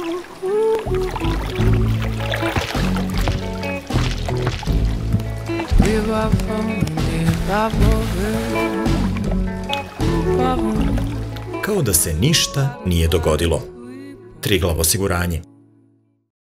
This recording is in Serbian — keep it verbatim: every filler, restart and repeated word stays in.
Kao da se ništa nije dogodilo. Triglav osiguranje.